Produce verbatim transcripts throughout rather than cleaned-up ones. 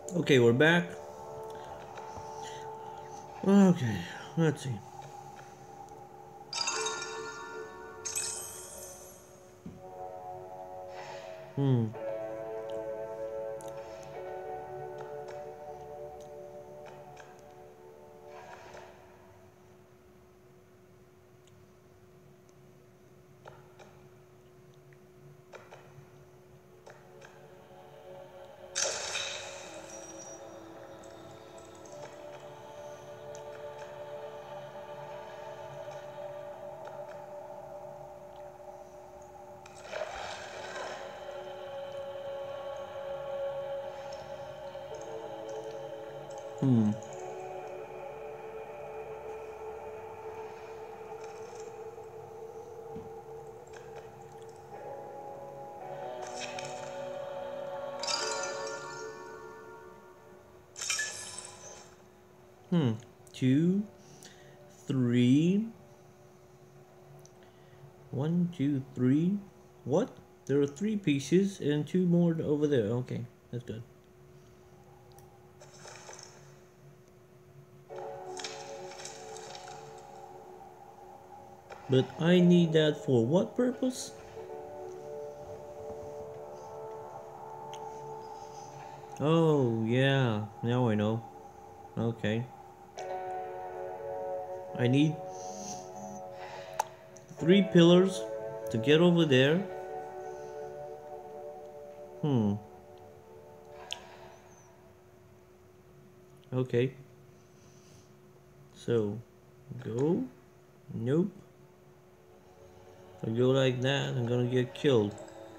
Okay, we're back. Okay, let's see. Hmm. Hmm. Hmm. Two, three. One, two, three. What? There are three pieces and two more over there. Okay, that's good. But I need that for what purpose? Oh, yeah. Now I know. Okay. I need three pillars to get over there. Hmm. Okay. So, go. Nope. If I go like that, I'm gonna get killed.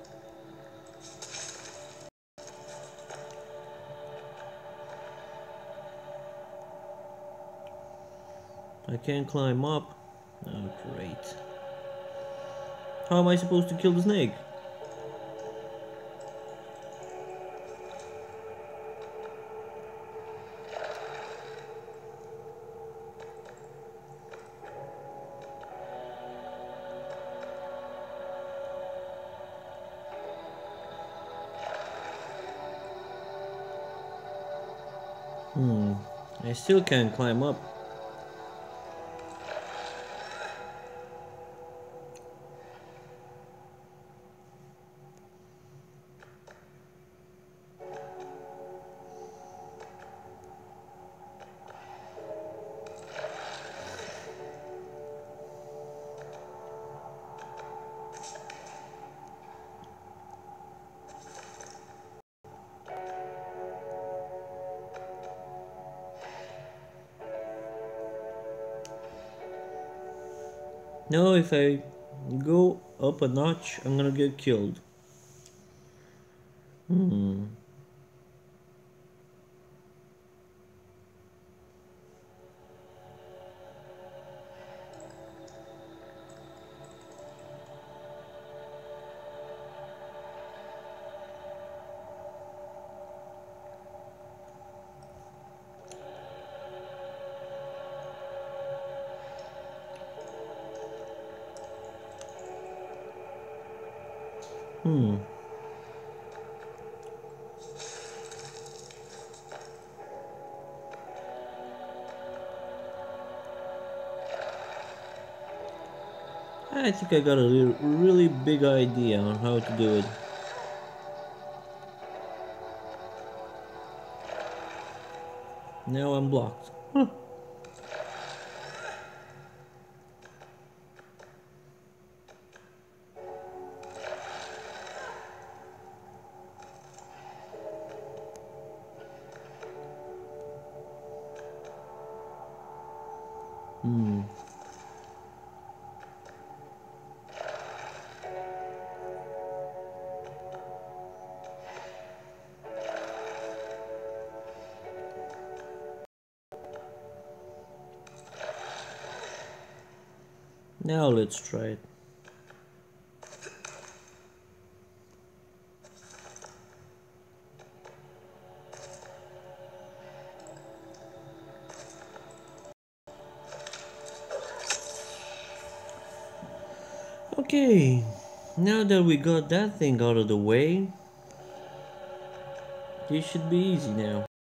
I can't climb up. Oh, great. How am I supposed to kill the snake? Hmm. I still can't climb up. No, if I go up a notch, I'm gonna get killed. Hmm. Hmm. I think I got a li- really big idea on how to do it. Now I'm blocked. Huh. Hmm. Now let's try it. Okay. Now that we got that thing out of the way, this should be easy now.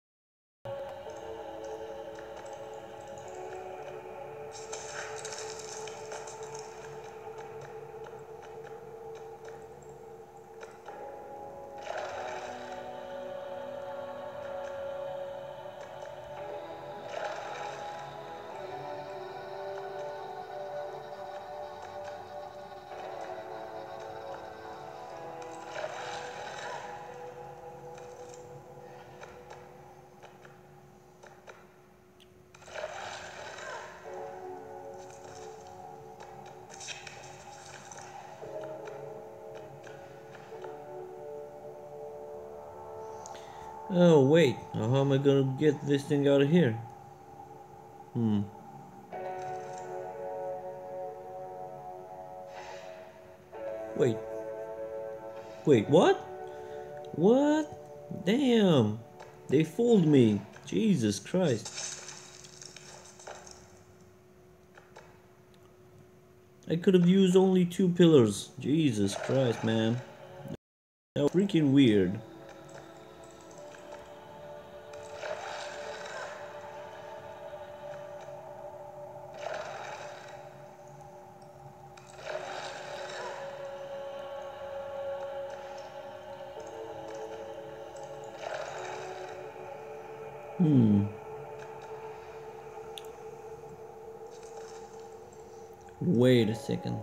Oh wait, now how am I gonna get this thing out of here? Hmm. Wait. Wait, what? What? Damn. They fooled me. Jesus Christ. I could have used only two pillars. Jesus Christ, man. That was freaking weird. Hmm. Wait a second.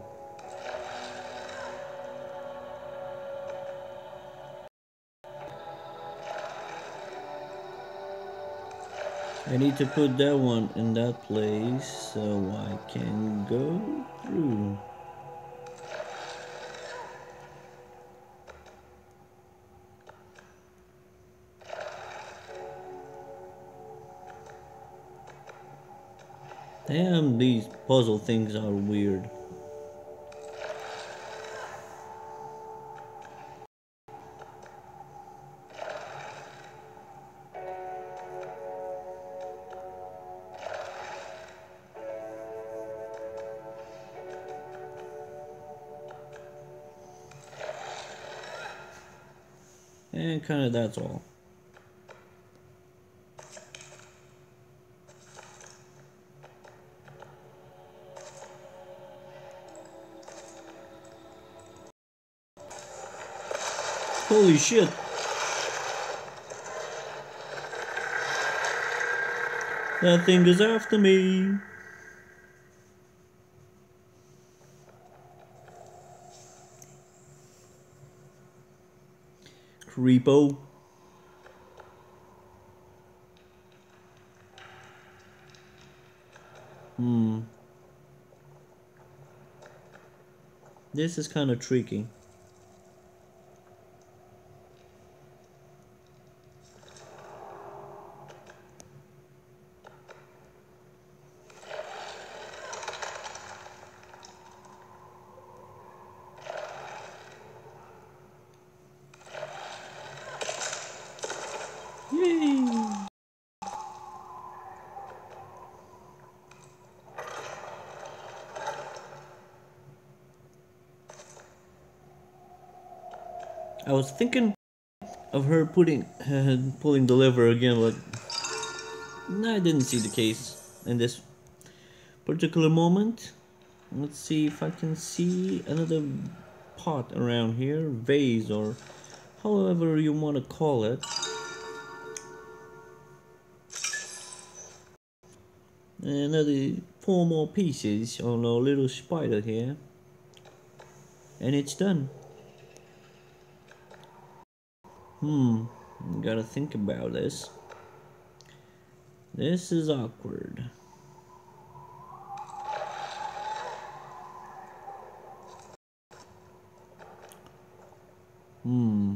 I need to put that one in that place so I can go through. Damn, these puzzle things are weird. And kinda that's all. Holy shit! That thing is after me! Creepo. Hmm. This is kinda tricky. Yay! I was thinking of her putting uh, pulling the lever again, but I didn't see the case in this particular moment. Let's see if I can see another pot around here, vase or however you want to call it. Another four more pieces on our little spider here, and it's done. Hmm, gotta think about this. This is awkward. Hmm.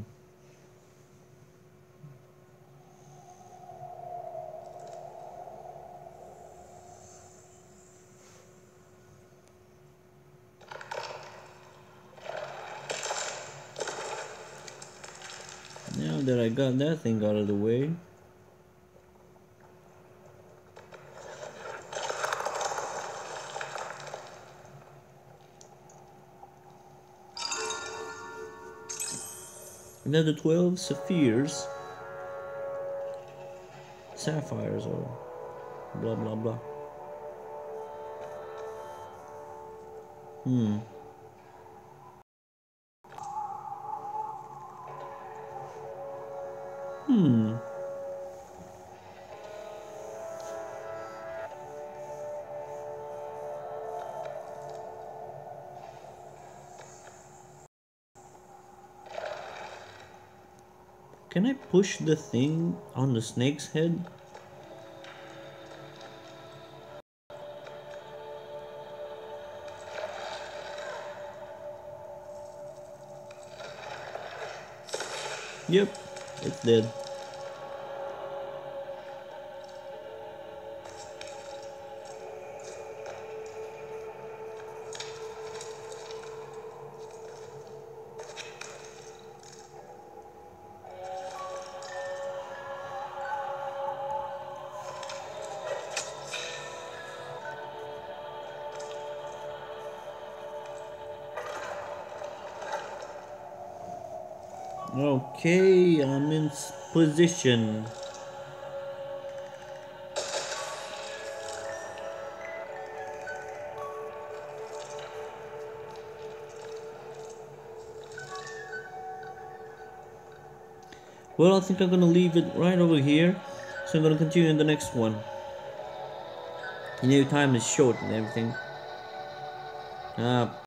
Now that I got that thing out of the way, another twelve sapphires, sapphires, or blah blah blah. Hmm. Hmm. Can I push the thing on the snake's head? Yep, it's dead. Okay, I'm in s- position. Well, I think I'm gonna leave it right over here. So I'm gonna continue in the next one. You know, time is short and everything. Uh,